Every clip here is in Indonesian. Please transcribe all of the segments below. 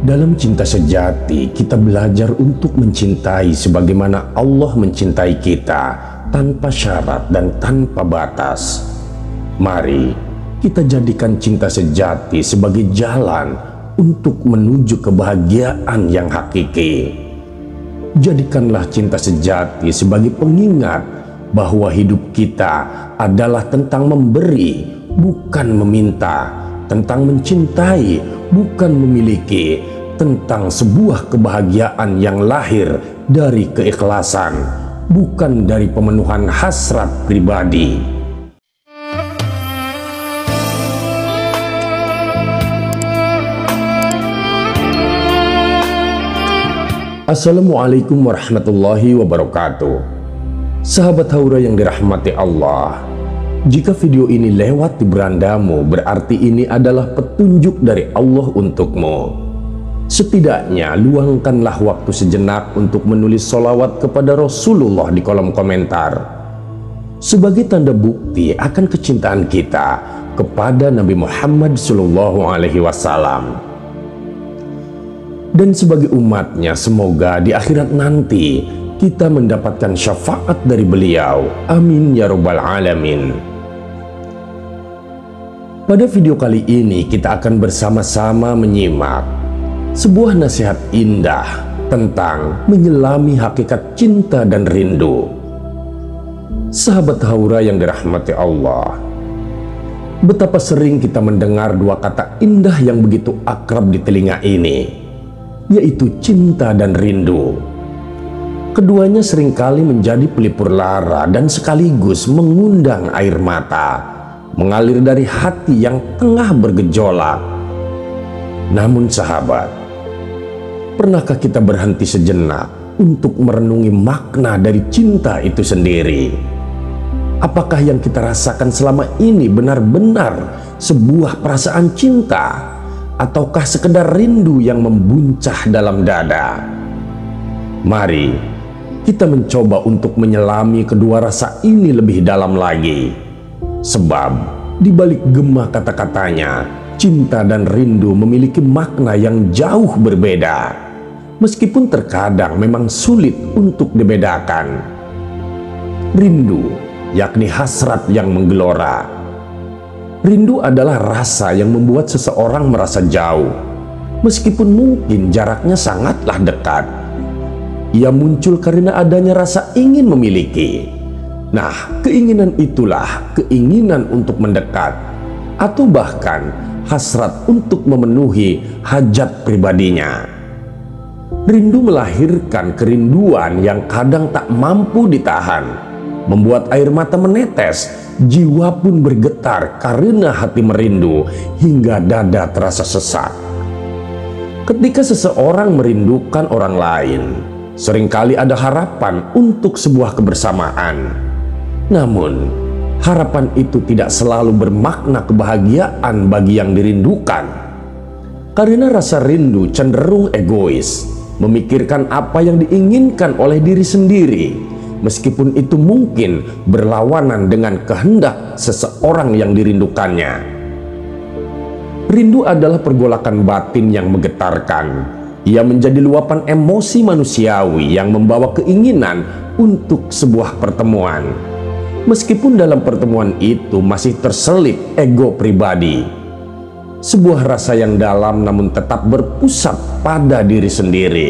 Dalam cinta sejati, kita belajar untuk mencintai sebagaimana Allah mencintai kita, tanpa syarat dan tanpa batas. Mari kita jadikan cinta sejati sebagai jalan untuk menuju kebahagiaan yang hakiki. Jadikanlah cinta sejati sebagai pengingat bahwa hidup kita adalah tentang memberi, bukan meminta, tentang mencintai, bukan memiliki, tentang sebuah kebahagiaan yang lahir dari keikhlasan, bukan dari pemenuhan hasrat pribadi. Assalamualaikum warahmatullahi wabarakatuh. Sahabat Haura yang dirahmati Allah, jika video ini lewat di berandamu, berarti ini adalah petunjuk dari Allah untukmu. Setidaknya luangkanlah waktu sejenak untuk menulis sholawat kepada Rasulullah di kolom komentar, sebagai tanda bukti akan kecintaan kita kepada Nabi Muhammad SAW. Dan sebagai umatnya, semoga di akhirat nanti kita mendapatkan syafaat dari beliau. Amin ya rabbal alamin. Pada video kali ini kita akan bersama-sama menyimak sebuah nasihat indah tentang menyelami hakikat cinta dan rindu. Sahabat Haura yang dirahmati Allah, betapa sering kita mendengar dua kata indah yang begitu akrab di telinga ini, yaitu cinta dan rindu. Keduanya seringkali menjadi pelipur lara dan sekaligus mengundang air mata mengalir dari hati yang tengah bergejolak. Namun sahabat, pernahkah kita berhenti sejenak untuk merenungi makna dari cinta itu sendiri? Apakah yang kita rasakan selama ini benar-benar sebuah perasaan cinta, ataukah sekedar rindu yang membuncah dalam dada? Mari kita mencoba untuk menyelami kedua rasa ini lebih dalam lagi. Sebab di balik gema kata-katanya, cinta dan rindu memiliki makna yang jauh berbeda, meskipun terkadang memang sulit untuk dibedakan. Rindu, yakni hasrat yang menggelora. Rindu adalah rasa yang membuat seseorang merasa jauh, meskipun mungkin jaraknya sangatlah dekat. Ia muncul karena adanya rasa ingin memiliki. Nah, keinginan itulah keinginan untuk mendekat, atau bahkan hasrat untuk memenuhi hajat pribadinya. Rindu melahirkan kerinduan yang kadang tak mampu ditahan, membuat air mata menetes, jiwa pun bergetar karena hati merindu hingga dada terasa sesak. Ketika seseorang merindukan orang lain, seringkali ada harapan untuk sebuah kebersamaan. Namun, harapan itu tidak selalu bermakna kebahagiaan bagi yang dirindukan. Karena rasa rindu cenderung egois, memikirkan apa yang diinginkan oleh diri sendiri, meskipun itu mungkin berlawanan dengan kehendak seseorang yang dirindukannya. Rindu adalah pergolakan batin yang menggetarkan. Ia menjadi luapan emosi manusiawi yang membawa keinginan untuk sebuah pertemuan, meskipun dalam pertemuan itu masih terselip ego pribadi. Sebuah rasa yang dalam namun tetap berpusat pada diri sendiri.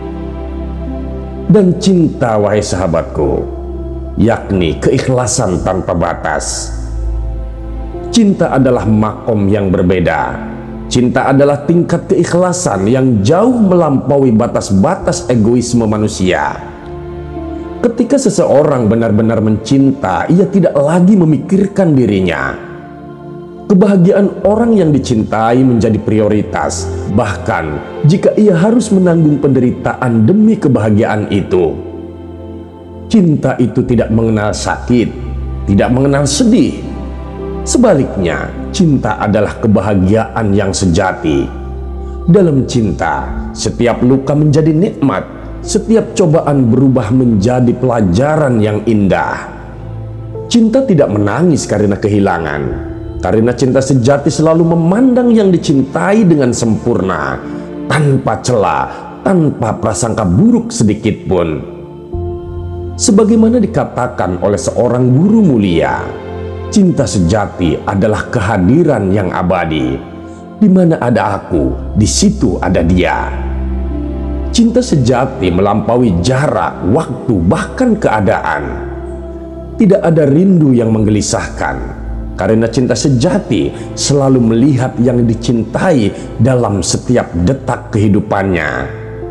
Dan cinta, wahai sahabatku, yakni keikhlasan tanpa batas. Cinta adalah makom yang berbeda. Cinta adalah tingkat keikhlasan yang jauh melampaui batas-batas egoisme manusia. Ketika seseorang benar-benar mencinta, ia tidak lagi memikirkan dirinya. Kebahagiaan orang yang dicintai menjadi prioritas, bahkan jika ia harus menanggung penderitaan demi kebahagiaan itu. Cinta itu tidak mengenal sakit, tidak mengenal sedih. Sebaliknya, cinta adalah kebahagiaan yang sejati. Dalam cinta, setiap luka menjadi nikmat, setiap cobaan berubah menjadi pelajaran yang indah. Cinta tidak menangis karena kehilangan, karena cinta sejati selalu memandang yang dicintai dengan sempurna, tanpa cela, tanpa prasangka buruk sedikit pun. Sebagaimana dikatakan oleh seorang guru mulia, cinta sejati adalah kehadiran yang abadi. Di mana ada aku, di situ ada dia. Cinta sejati melampaui jarak, waktu, bahkan keadaan. Tidak ada rindu yang menggelisahkan, karena cinta sejati selalu melihat yang dicintai dalam setiap detak kehidupannya.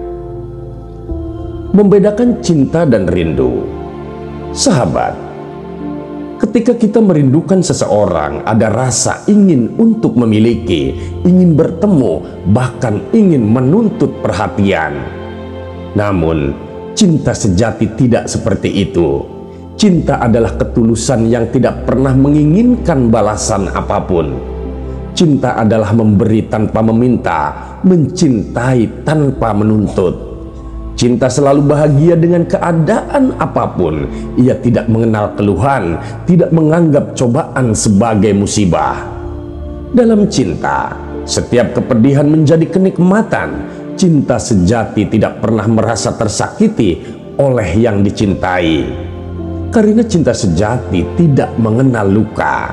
Membedakan cinta dan rindu. Sahabat, ketika kita merindukan seseorang, ada rasa ingin untuk memiliki, ingin bertemu, bahkan ingin menuntut perhatian. Namun, cinta sejati tidak seperti itu. Cinta adalah ketulusan yang tidak pernah menginginkan balasan apapun. Cinta adalah memberi tanpa meminta, mencintai tanpa menuntut. Cinta selalu bahagia dengan keadaan apapun. Ia tidak mengenal keluhan, tidak menganggap cobaan sebagai musibah. Dalam cinta, setiap kepedihan menjadi kenikmatan. Cinta sejati tidak pernah merasa tersakiti oleh yang dicintai. Karena cinta sejati tidak mengenal luka.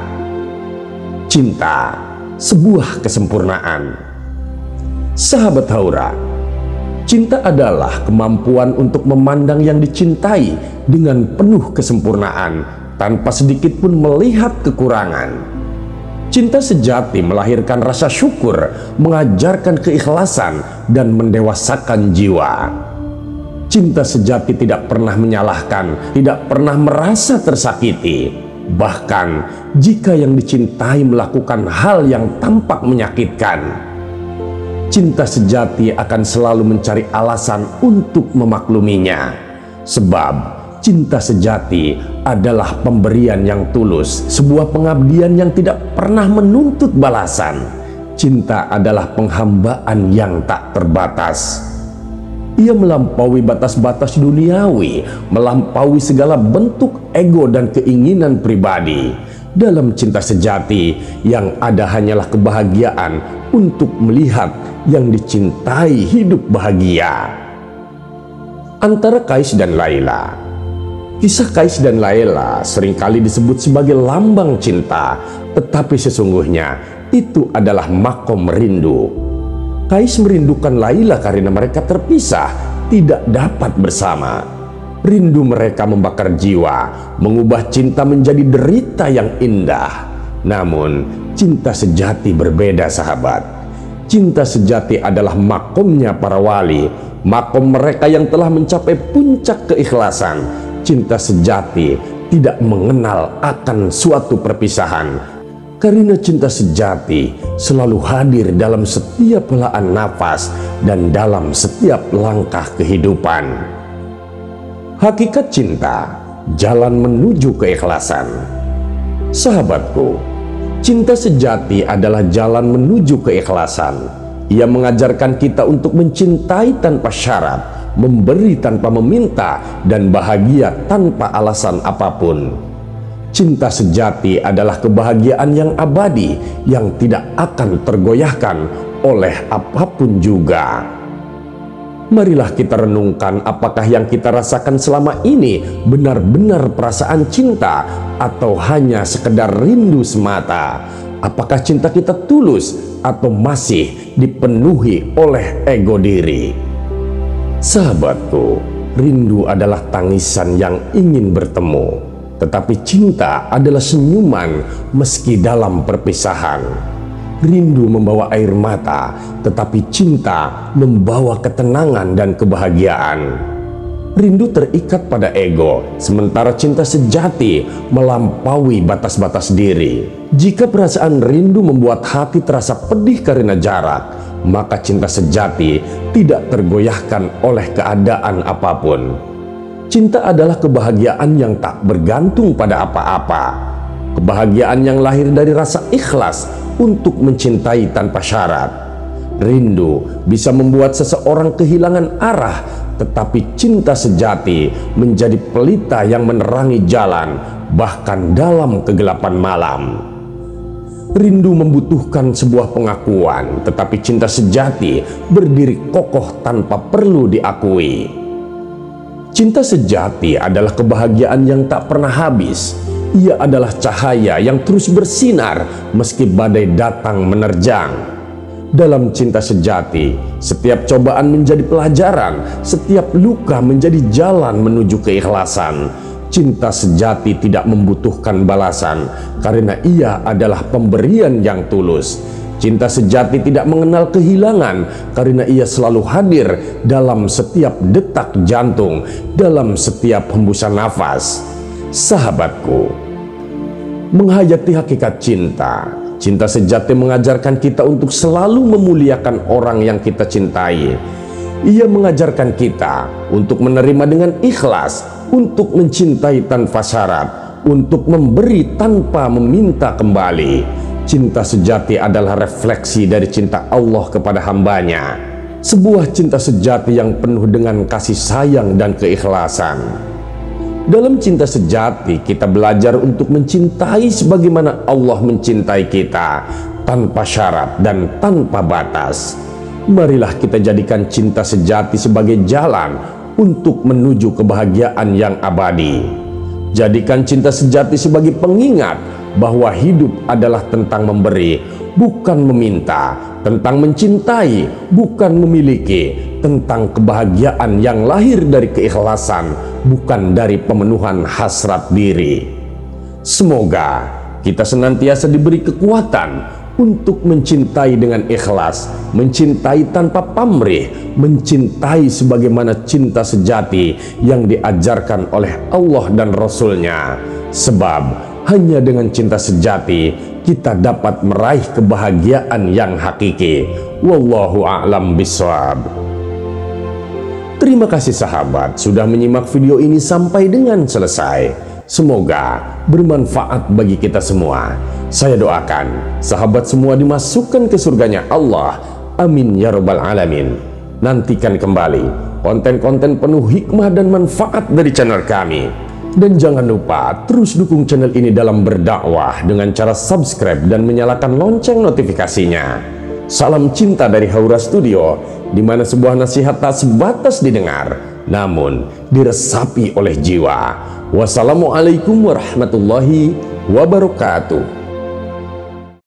Cinta, sebuah kesempurnaan. Sahabat Haura, cinta adalah kemampuan untuk memandang yang dicintai dengan penuh kesempurnaan tanpa sedikit pun melihat kekurangan. Cinta sejati melahirkan rasa syukur, mengajarkan keikhlasan, dan mendewasakan jiwa. Cinta sejati tidak pernah menyalahkan, tidak pernah merasa tersakiti. Bahkan jika yang dicintai melakukan hal yang tampak menyakitkan, cinta sejati akan selalu mencari alasan untuk memakluminya. Sebab cinta sejati adalah pemberian yang tulus, sebuah pengabdian yang tidak pernah menuntut balasan. Cinta adalah penghambaan yang tak terbatas. Ia melampaui batas-batas duniawi, melampaui segala bentuk ego dan keinginan pribadi. Dalam cinta sejati, yang ada hanyalah kebahagiaan untuk melihat yang dicintai hidup bahagia. Antara Kais dan Laila. Kisah Kais dan Laila seringkali disebut sebagai lambang cinta, tetapi sesungguhnya itu adalah makom rindu. Kais merindukan Laila karena mereka terpisah, tidak dapat bersama. Rindu mereka membakar jiwa, mengubah cinta menjadi derita yang indah. Namun, cinta sejati berbeda, sahabat. Cinta sejati adalah makomnya para wali, makom mereka yang telah mencapai puncak keikhlasan. Cinta sejati tidak mengenal akan suatu perpisahan. Karena cinta sejati selalu hadir dalam setiap helaan nafas dan dalam setiap langkah kehidupan. Hakikat cinta, jalan menuju keikhlasan. Sahabatku, cinta sejati adalah jalan menuju keikhlasan. Ia mengajarkan kita untuk mencintai tanpa syarat, memberi tanpa meminta, dan bahagia tanpa alasan apapun. Cinta sejati adalah kebahagiaan yang abadi, yang tidak akan tergoyahkan oleh apapun juga. Marilah kita renungkan apakah yang kita rasakan selama ini benar-benar perasaan cinta atau hanya sekedar rindu semata. Apakah cinta kita tulus atau masih dipenuhi oleh ego diri? Sahabatku, rindu adalah tangisan yang ingin bertemu. Tetapi cinta adalah senyuman meski dalam perpisahan. Rindu membawa air mata, tetapi cinta membawa ketenangan dan kebahagiaan. Rindu terikat pada ego, sementara cinta sejati melampaui batas-batas diri. Jika perasaan rindu membuat hati terasa pedih karena jarak, maka cinta sejati tidak tergoyahkan oleh keadaan apapun. Cinta adalah kebahagiaan yang tak bergantung pada apa-apa. Kebahagiaan yang lahir dari rasa ikhlas untuk mencintai tanpa syarat. Rindu bisa membuat seseorang kehilangan arah, tetapi cinta sejati menjadi pelita yang menerangi jalan, bahkan dalam kegelapan malam. Rindu membutuhkan sebuah pengakuan, tetapi cinta sejati berdiri kokoh tanpa perlu diakui. Cinta sejati adalah kebahagiaan yang tak pernah habis. Ia adalah cahaya yang terus bersinar meski badai datang menerjang. Dalam cinta sejati, setiap cobaan menjadi pelajaran, setiap luka menjadi jalan menuju keikhlasan. Cinta sejati tidak membutuhkan balasan karena ia adalah pemberian yang tulus. Cinta sejati tidak mengenal kehilangan karena ia selalu hadir dalam setiap detak jantung, dalam setiap hembusan nafas. Sahabatku, menghayati hakikat cinta. Cinta sejati mengajarkan kita untuk selalu memuliakan orang yang kita cintai. Ia mengajarkan kita untuk menerima dengan ikhlas, untuk mencintai tanpa syarat, untuk memberi tanpa meminta kembali. Cinta sejati adalah refleksi dari cinta Allah kepada hambanya. Sebuah cinta sejati yang penuh dengan kasih sayang dan keikhlasan. Dalam cinta sejati, kita belajar untuk mencintai sebagaimana Allah mencintai kita, tanpa syarat dan tanpa batas. Marilah kita jadikan cinta sejati sebagai jalan untuk menuju kebahagiaan yang abadi. Jadikan cinta sejati sebagai pengingat bahwa hidup adalah tentang memberi, bukan meminta, tentang mencintai, bukan memiliki, tentang kebahagiaan yang lahir dari keikhlasan, bukan dari pemenuhan hasrat diri. Semoga kita senantiasa diberi kekuatan untuk mencintai dengan ikhlas, mencintai tanpa pamrih, mencintai sebagaimana cinta sejati yang diajarkan oleh Allah dan Rasul-Nya. Sebab hanya dengan cinta sejati kita dapat meraih kebahagiaan yang hakiki. Wallahu a'lam bishawab. Terima kasih sahabat sudah menyimak video ini sampai dengan selesai. Semoga bermanfaat bagi kita semua. Saya doakan sahabat semua dimasukkan ke surganya Allah. Amin ya rabbal alamin. Nantikan kembali konten-konten penuh hikmah dan manfaat dari channel kami. Dan jangan lupa terus dukung channel ini dalam berdakwah dengan cara subscribe dan menyalakan lonceng notifikasinya. Salam cinta dari Haura Studio, di mana sebuah nasihat tak sebatas didengar, namun diresapi oleh jiwa. Wassalamualaikum warahmatullahi wabarakatuh.